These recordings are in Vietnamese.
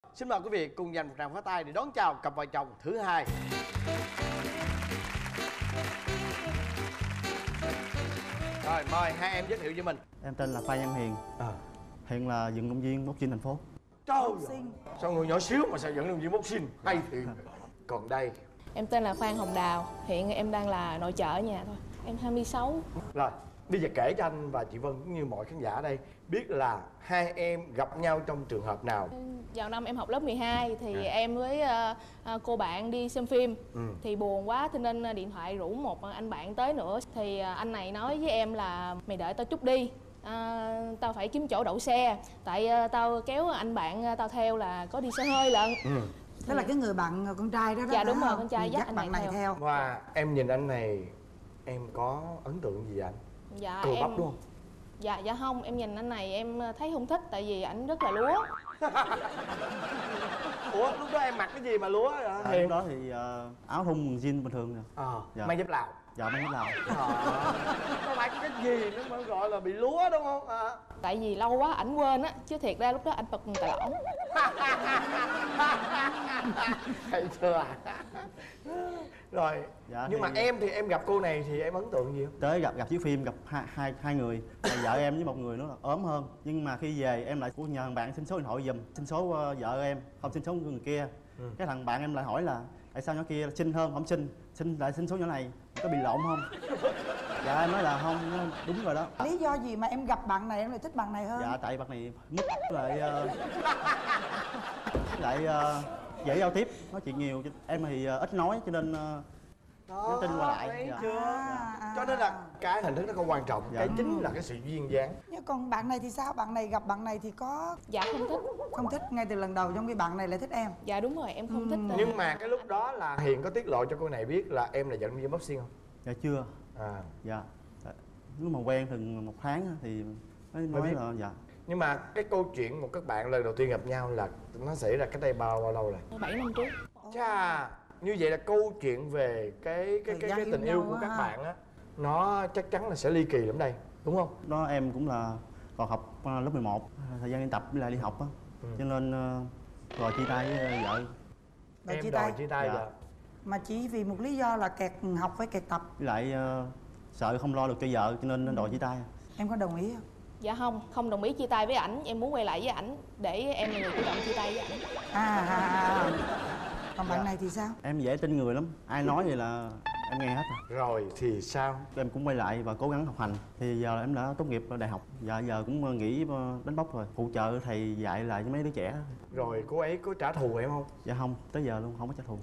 xin mời quý vị cùng dành một tràng pháo tay để đón chào cặp vợ chồng thứ hai. Rồi mời hai em giới thiệu với mình. Em tên là Phan Văn Hiền. Hiện là vận động viên boxing thành phố. Trời ơi, sao người nhỏ xíu mà sao vận động viên boxing hay thì. Còn đây, em tên là Phan Hồng Đào. Hiện em đang là nội trợ ở nhà thôi. Em 26. Rồi, bây giờ kể cho anh và chị Vân cũng như mọi khán giả ở đây biết là hai em gặp nhau trong trường hợp nào. Vào năm em học lớp 12 thì em với cô bạn đi xem phim. Thì buồn quá cho nên điện thoại rủ một anh bạn tới nữa. Thì anh này nói với em là mày đợi tao chút đi, tao phải kiếm chỗ đậu xe. Tại tao kéo anh bạn tao theo là có đi xe hơi lận. Đó là cái người bạn con trai đó đó. Dạ đúng rồi, con trai dắt anh bạn này theo. Và em nhìn anh này, em có ấn tượng gì vậy anh? Dạ Cừu em... bắp đúng không? Dạ không, em nhìn anh này em thấy không thích tại vì ảnh rất là lúa. Ủa lúc đó em mặc cái gì mà lúa vậy? Lúc đó thì áo thun quần jean bình thường nè. Dạ. Mang dép Lào. Dạ mang dép Lào. Có phải cái gì nó mới gọi là bị lúa đúng không? Tại vì lâu quá ảnh quên á, chứ thiệt ra lúc đó ảnh bật tài lỏng. Hay chưa? Rồi Dạ, nhưng thì... mà em thì em gặp cô này thì em ấn tượng gì không? Tới gặp chiếu phim gặp hai người, vợ em với một người nữa là ốm hơn. Nhưng mà khi về em lại nhờ thằng bạn xin số điện thoại giùm, xin số vợ em, không xin số người kia. Cái thằng bạn em lại hỏi là tại sao nhỏ kia xinh hơn không xin lại xin số nhỏ này, có bị lộn không? Dạ em nói là không, đúng rồi đó. Lý do gì mà em gặp bạn này em lại thích bạn này hơn? Dạ tại bạn này mức lại dễ giao tiếp, nói chuyện nhiều. Em thì ít nói cho nên nhắn tin qua lại. Thấy dạ. chưa? Cho nên là cái hình thức nó không quan trọng, cái chính là cái sự duyên dáng. Nhưng còn bạn này thì sao? Bạn này gặp bạn này thì có... Dạ không thích. Không thích ngay từ lần đầu, trong khi bạn này lại thích em. Dạ đúng rồi, em không thích. Nhưng mà cái lúc đó là Hiền có tiết lộ cho cô này biết là em là vận động viên boxing không? Dạ chưa. Dạ lúc mà quen từng 1 tháng thì nói biết. Là dạ. Nhưng mà cái câu chuyện một các bạn lần đầu tiên gặp nhau là nó xảy ra cách đây bao lâu rồi? 7 năm trước. Chà, như vậy là câu chuyện về cái tình yêu của các bạn á, nó chắc chắn là sẽ ly kỳ lắm đây, đúng không? Đó em cũng là còn học lớp 11, thời gian đi tập với lại đi học á, cho nên rồi chia tay với vợ. Rồi chia tay dạ. Dạ. Mà chỉ vì một lý do là kẹt học với kẹt tập. Với lại sợ không lo được cho vợ cho nên đòi chia tay. Em có đồng ý không? Dạ không đồng ý chia tay với ảnh, em muốn quay lại với ảnh để em là người chủ động chia tay với ảnh. Còn bạn này thì sao? Em dễ tin người lắm, ai nói vậy là em nghe hết Rồi thì sao? Em cũng quay lại và cố gắng học hành. Thì giờ em đã tốt nghiệp đại học, giờ cũng nghỉ đánh bóng rồi, phụ trợ thầy dạy lại với mấy đứa trẻ. Rồi cô ấy có trả thù em không? Dạ không, tới giờ luôn không có trả thù.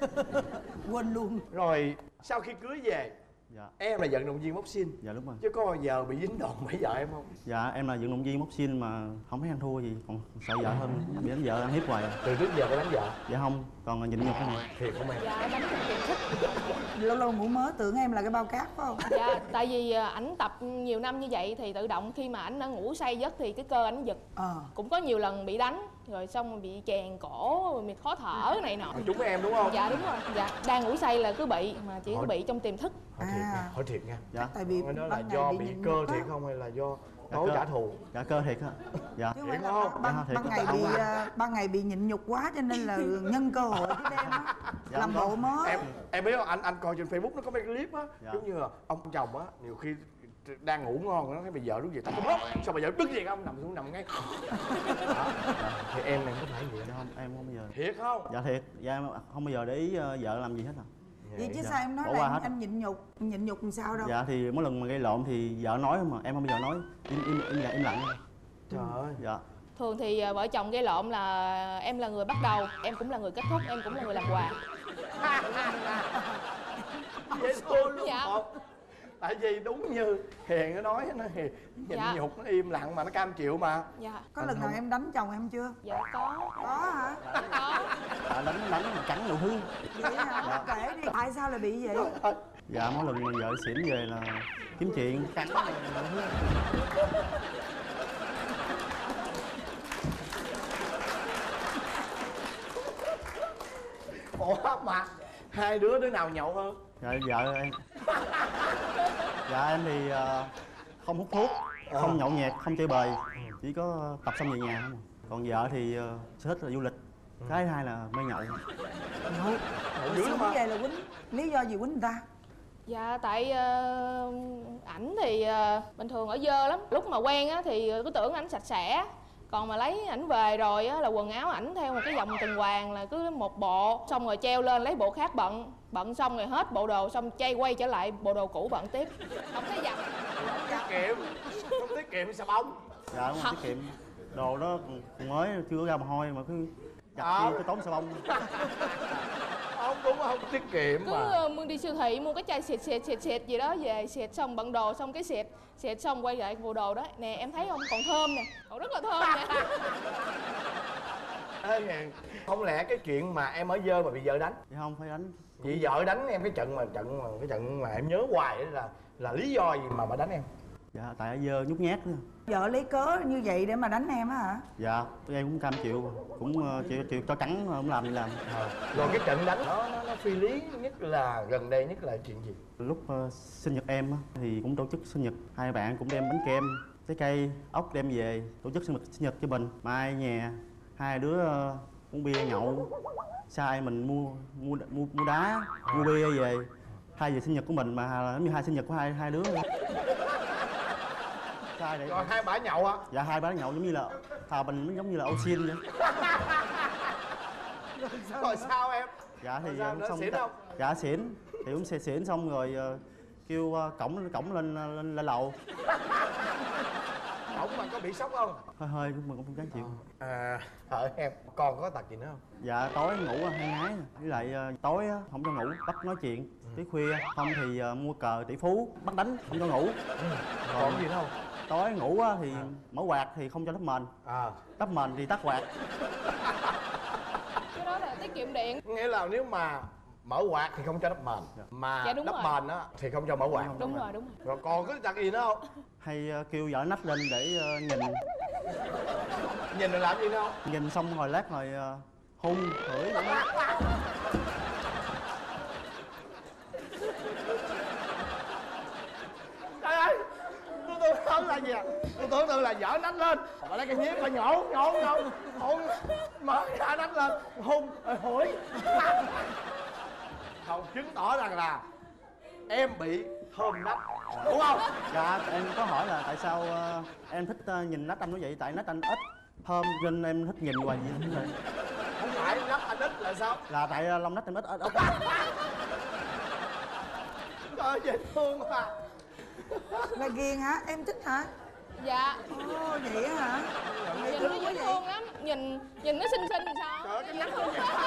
Quên luôn. Rồi sau khi cưới về, dạ. Em là vận động viên boxing. Dạ đúng rồi. Chứ có bao giờ bị dính đòn bởi vợ em không? Dạ em là vận động viên boxing mà không thấy ăn thua gì, còn sợ vợ hơn, bị đánh vợ ăn hiếp hoài. Từ trước giờ có đánh vợ? Dạ không, còn nhịn nhục cái này. Thiệt không em? Dạ đánh cực kỳ thích. Lâu lâu ngủ mớ tưởng em là cái bao cát phải không? Dạ tại vì ảnh tập nhiều năm như vậy thì tự động khi mà ảnh đã ngủ say giấc thì cái cơ ảnh giật. Cũng có nhiều lần bị đánh rồi xong bị chèn cổ rồi bị khó thở này nọ. Trúng em đúng không? Dạ đúng rồi. Dạ đang ngủ say là cứ bị mà chỉ có bị trong tiềm thức. Hỏi thiệt nha. Dạ. Tại vì đó là do bị cơ thiệt không hay là do tối trả thù? Dạ cơ thiệt á. Dạ. Thiệt không? Ban ngày bị nhịn nhục quá cho nên là nhân cơ hội cái đêm á làm bộ mớ. Em biết không, anh coi trên Facebook nó có mấy cái clip á, giống như là ông chồng á nhiều khi đang ngủ ngon nó thấy bà vợ đứng dậy tao sao bà vợ đứng dậy không, nằm xuống nằm ngay. Thì em có phải vậy không? Em không bao giờ. Thiệt không? Dạ thiệt, dạ em không bao giờ để ý vợ làm gì hết à. Vậy chứ sao em nói là em nhịn nhục làm sao đâu? Dạ thì mỗi lần mà gây lộn thì vợ nói mà em không bao giờ nói, im lặng. Trời ơi. Dạ. Thường thì vợ chồng gây lộn là em là người bắt đầu, em cũng là người kết thúc, em cũng là người làm quà. Dễ thương luôn. Dạ. Tại vì đúng như Hiền nó nói, nó nhịn nhục, nó im lặng mà nó cam chịu mà. Dạ. Có lần nào em đánh chồng em chưa? Dạ có. Có hả? Có. Đánh cắn đủ thứ. Vậy hả? Kể đi. Tại sao lại bị vậy? Dạ mỗi lần vợ xỉn về là kiếm chuyện cắn. Ủa mà hai đứa nào nhậu hơn? Dạ vợ em. Dạ em thì không hút thuốc, không nhậu nhẹt, không chơi bời, chỉ có tập xong về nhà không. Còn vợ thì sở thích là du lịch, cái thứ hai là mê nhậu. Nhậu. dữ lắm Xong hả? về là quýnh. Lý do gì quýnh người ta? Dạ tại ảnh thì bình thường ở dơ lắm. Lúc mà quen á thì cứ tưởng ảnh sạch sẽ. Còn mà lấy ảnh về rồi á là quần áo ảnh theo một cái vòng tuần hoàn là cứ một bộ. Xong rồi treo lên lấy bộ khác bận. Bận xong rồi hết bộ đồ xong chay quay trở lại bộ đồ cũ bận tiếp. Không thấy giặt. Tiết kiệm, không tiết kiệm xà bông. Dạ đúng rồi, tiết kiệm. Đồ đó mới chưa có ra mồ hôi mà cứ giặt chi cái tốn xà bông. Không đúng, không tiết kiệm mà. Cứ đi siêu thị mua cái chai xịt gì đó về xịt xong bận đồ xong cái xịt xong quay lại bộ đồ đó nè em thấy không còn thơm nè còn rất là thơm nè. Ê, không lẽ cái chuyện mà em ở dơ mà bị vợ đánh? Dạ không phải đánh. Vì vợ đánh em cái trận mà em nhớ hoài ấy là lý do gì mà bà đánh em? Dạ tại ở dơ nhút nhát nữa. Vợ lấy cớ như vậy để mà đánh em á hả? Dạ em cũng cam chịu, cũng chịu cho cắn không làm gì làm. Rồi cái trận đánh nó phi lý nhất là gần đây nhất là chuyện gì? Lúc sinh nhật em á, thì cũng tổ chức sinh nhật, hai bạn cũng đem bánh kem, trái cây, ốc đem về tổ chức sinh nhật cho mình. Mai nhà hai đứa uống bia nhậu, sai mình mua đá, mua bia về. Hai về sinh nhật của mình mà giống như hai sinh nhật của hai đứa. Sai để Rồi hai bả nhậu hả? dạ hai bả nhậu giống như là thà mình giống như là Ocean vậy. Rồi sao em? Dạ thì Rồi sao, nó xong xỉn không? dạ xỉn thì cũng sẽ xỉn xong rồi kêu cổng lên lầu. Ổng mà có bị sốc không? Hơi nhưng mà cũng không dám chịu. Em còn có tật gì nữa không? Dạ tối ngủ hay ngái, với lại tối không cho ngủ bắt nói chuyện tới khuya, không thì mua cờ tỷ phú bắt đánh không cho ngủ. Còn gì nữa không? Tối ngủ thì mở quạt thì không cho tắt mền, tắt mền thì tắt quạt. Cái đó là tiết kiệm điện. Nghĩa là nếu mà mở quạt thì không cho đắp mền, mà Dạ, đúng đắp rồi. mền á thì không cho mở quạt. Đúng rồi. Rồi còn có tật gì nữa không? Hay kêu vợ nách lên để Nhìn rồi làm gì nữa không? nhìn xong rồi lát rồi hôn hửi vậy đó. Trời ơi, tôi tưởng là gì à? Tôi tưởng tượng là vợ nách lên, bà lấy cái nhíp bà nhổ mở ra nách lên hôn rồi hủi. Không, chứng tỏ rằng là em bị thơm nách, đúng không? Dạ em có hỏi là tại sao em thích nhìn nách anh như vậy, tại nách anh ít thơm nên em thích nhìn hoài vậy thôi. Không phải nách anh ít là sao? Là tại lông nách em ít. Trời dễ thương mà. Là ghiền hả? Em thích hả? Dạ Ồ vậy á hả? nhìn nó dễ thương lắm, nhìn nó xinh xinh sao. Trời ơi, cái nách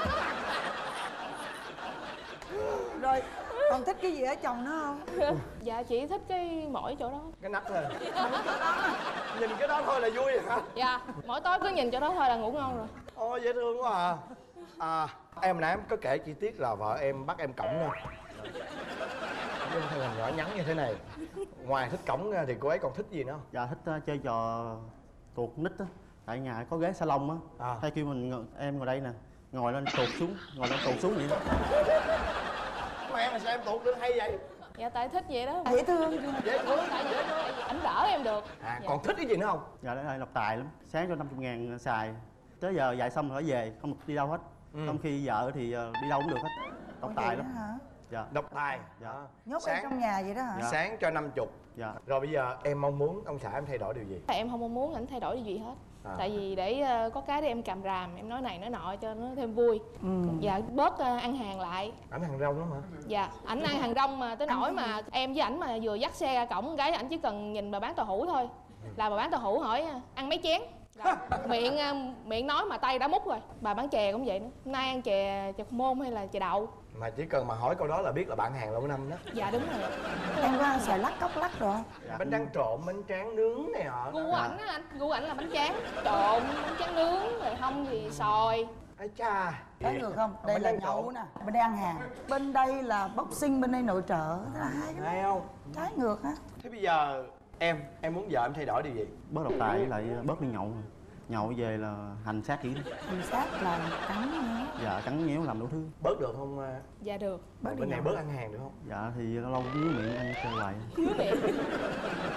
Rồi còn thích cái gì ở chồng nữa không? Dạ chị thích cái mỗi chỗ đó. cái nách thôi. Nhìn cái đó thôi là vui rồi hả? Dạ mỗi tối cứ nhìn chỗ đó thôi là ngủ ngon rồi. Ôi dễ thương quá à. Em nãy em có kể chi tiết là vợ em bắt em cõng nha. Với thân hình nhỏ nhắn như thế này. Ngoài thích cõng ra thì cô ấy còn thích gì nữa không? Dạ thích chơi trò tuột nít á, tại nhà có ghế salon á, hay kêu em ngồi đây nè, ngồi lên tuột xuống vậy đó. Mà em là sao em tuột được hay vậy? Dạ tại thích vậy đó. Dễ thương chưa? Dễ thương. Tại vì ảnh đỡ em được. Dạ. Dạ. Còn thích cái gì nữa không? Dạ đây độc tài lắm, sáng cho 50.000 xài, tới giờ dạy xong rồi về không được đi đâu hết. Trong khi vợ thì đi đâu cũng được hết, độc tài lắm. Hả? Dạ. Độc tài. Dạ. Nhốt em trong nhà vậy đó hả? Sáng cho 50. Dạ. Rồi bây giờ em mong muốn ông xã em thay đổi điều gì? Em không mong muốn ảnh thay đổi gì hết. Tại vì để có cái để em càm ràm, em nói này nói nọ cho nó thêm vui. Dạ bớt ăn hàng lại. Ảnh hàng rong lắm hả? Dạ ảnh ăn hàng rong mà tới nỗi mà em với ảnh mà vừa dắt xe ra cổng cái ảnh chỉ cần nhìn bà bán tàu hũ thôi là bà bán tàu hũ hỏi ăn mấy chén. Miệng nói mà tay đã múc rồi. Bà bán chè cũng vậy nữa. Hôm nay ăn chè môn hay là chè đậu. Mà chỉ cần mà hỏi câu đó là biết là bạn hàng lâu năm đó. Dạ đúng rồi. Em có ăn xoài lắc cốc lắc rồi không? Dạ. Bánh tráng trộn, bánh tráng nướng này họ. Gu ảnh á anh, gu ảnh là bánh tráng trộn, bánh tráng nướng, rồi không thì xồi. Ây cha. Trái ngược không? Đây là nhậu nè, bên đây ăn hàng. Bên đây là boxing, bên đây nội trợ. Thế là hai cái Hay không? trái ngược á. Thế bây giờ em muốn vợ em thay đổi điều gì? Bớt độc tài với lại bớt đi nhậu. Nhậu về là hành xác kỹ. Mình sát là cắn nhé. Dạ cắn nhéo làm đủ thứ. Bớt được không? Dạ được. Bớt đi Bên này nhậu. bớt ăn hàng được không? Dạ thì lâu lâu cũng nhớ miệng ăn chơi hoài. Dưới miệng.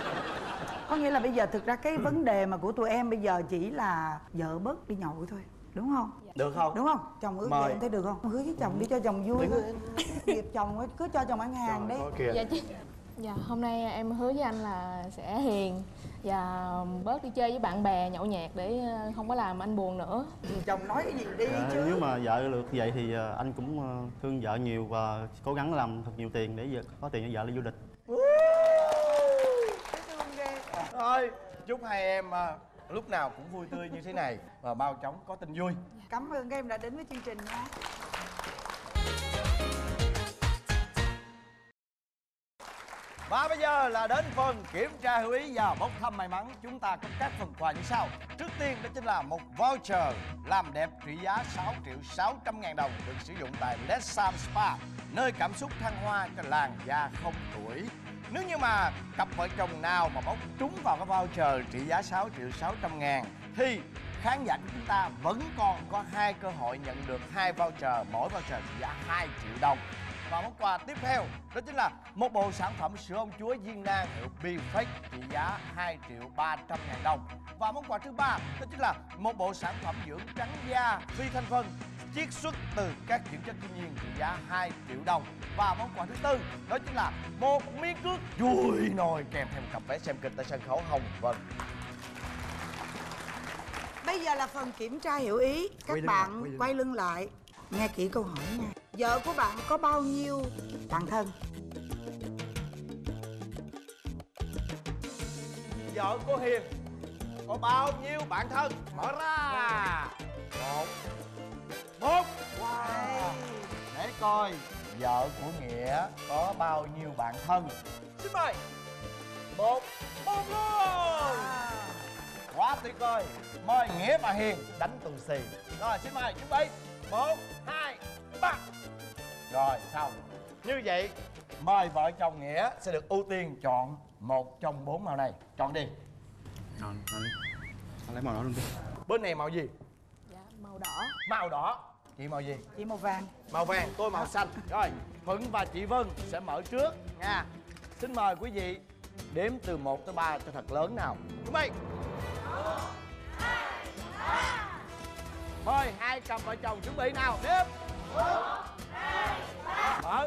Có nghĩa là bây giờ thực ra cái vấn đề mà của tụi em bây giờ chỉ là vợ bớt đi nhậu thôi. Đúng không? Được không? Đúng không? Chồng hứa Mời. vậy em thấy được không? Hứa với chồng đi cho chồng vui thôi. Việc chồng ấy, cứ cho chồng ăn hàng đấy. Dạ chứ. Dạ hôm nay em hứa với anh là sẽ hiền và bớt đi chơi với bạn bè nhậu nhẹt để không có làm anh buồn nữa. Chồng nói cái gì đi chứ. Nếu mà vợ được vậy thì anh cũng thương vợ nhiều và cố gắng làm thật nhiều tiền để có tiền cho vợ đi du lịch. Thôi chúc hai em lúc nào cũng vui tươi như thế này và mau chóng có tin vui. Cảm ơn các em đã đến với chương trình nha. Và bây giờ là đến phần kiểm tra hữu ý và bốc thăm may mắn. Chúng ta có các phần quà như sau. Trước tiên đó chính là một voucher làm đẹp trị giá 6.600.000 đồng được sử dụng tại Lessam Spa, nơi cảm xúc thăng hoa cho làn da không tuổi. Nếu như mà cặp vợ chồng nào mà bốc trúng vào cái voucher trị giá 6.600.000 thì khán giả của chúng ta vẫn còn có 2 cơ hội nhận được 2 voucher, mỗi voucher trị giá 2 triệu đồng. Và món quà tiếp theo đó chính là một bộ sản phẩm sữa ông chúa Viên Nang hiệu Bifake trị giá 2.300.000 đồng. Và món quà thứ ba đó chính là một bộ sản phẩm dưỡng trắng da phi thành phần chiết xuất từ các dưỡng chất thiên nhiên trị giá 2 triệu đồng. Và món quà thứ tư đó chính là một miếng cước chui nồi kèm theo một cặp vé xem kịch tại sân khấu Hồng Vân. Bây giờ là phần kiểm tra hiểu ý. Các bạn quay lưng lại, nghe kỹ câu hỏi nha. Vợ của bạn có bao nhiêu bạn thân? Vợ của Hiền có bao nhiêu bạn thân? Mở ra. Một. Wow. Để coi vợ của Nghĩa có bao nhiêu bạn thân. Xin mời. Một luôn. Quá tuyệt vời. Mời Nghĩa và Hiền đánh tù xì. Rồi xin mời chuẩn bị. 1, 2, 3. Rồi xong. Như vậy mời vợ chồng Nghĩa sẽ được ưu tiên chọn một trong 4 màu này. Chọn đi. Anh lấy màu đỏ luôn đi. Bên này màu gì? Dạ màu đỏ. Màu đỏ. Chị màu gì? Chị màu vàng. Màu vàng, tôi màu xanh. Rồi Thuận và chị Vân sẽ mở trước nha. Xin mời quý vị đếm từ 1 tới 3 cho thật lớn nào. Chuẩn bị. 1, 2, 3. Mời hai cặp vợ chồng chuẩn bị nào. Đếm. 1, 2, 3. Mở.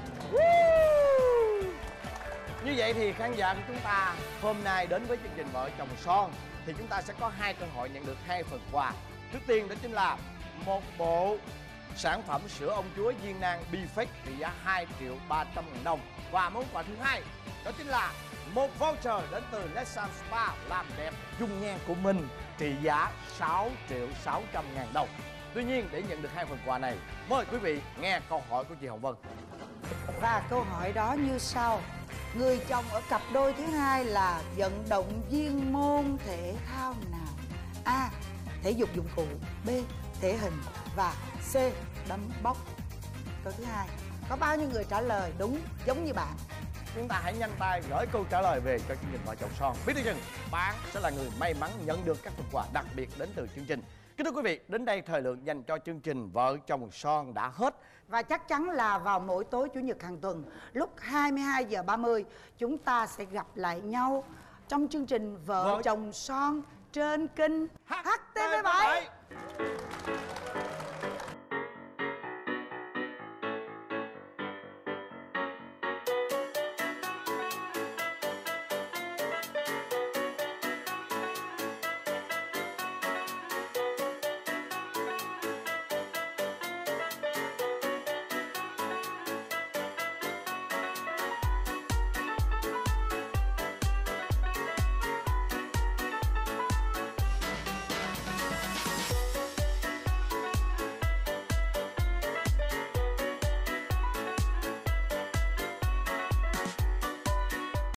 Như vậy thì khán giả của chúng ta hôm nay đến với chương trình Vợ Chồng Son thì chúng ta sẽ có 2 cơ hội nhận được 2 phần quà. Trước tiên đó chính là một bộ sản phẩm sữa ông chúa Viên Nang Bifake trị giá 2.300.000 đồng. Và món quà thứ hai đó chính là một voucher đến từ Lessam Spa làm đẹp dung nhan của mình trị giá 6.600.000 đồng. Tuy nhiên để nhận được 2 phần quà này, mời quý vị nghe câu hỏi của chị Hồng Vân. Và câu hỏi đó như sau. Người chồng ở cặp đôi thứ hai là vận động viên môn thể thao nào? A. Thể dục dụng cụ. B. Thể hình. Và C. Đấm bốc. Câu thứ hai. Có bao nhiêu người trả lời đúng giống như bạn? Chúng ta hãy nhanh tay gửi câu trả lời về cho chương trình Vợ Chồng Son. Biết được chừng bạn sẽ là người may mắn nhận được các phần quà đặc biệt đến từ chương trình. Kính thưa quý vị, đến đây thời lượng dành cho chương trình Vợ Chồng Son đã hết. Và chắc chắn là vào mỗi tối Chủ nhật hàng tuần lúc 22h30 chúng ta sẽ gặp lại nhau trong chương trình Vợ Chồng Son trên kênh HTV7.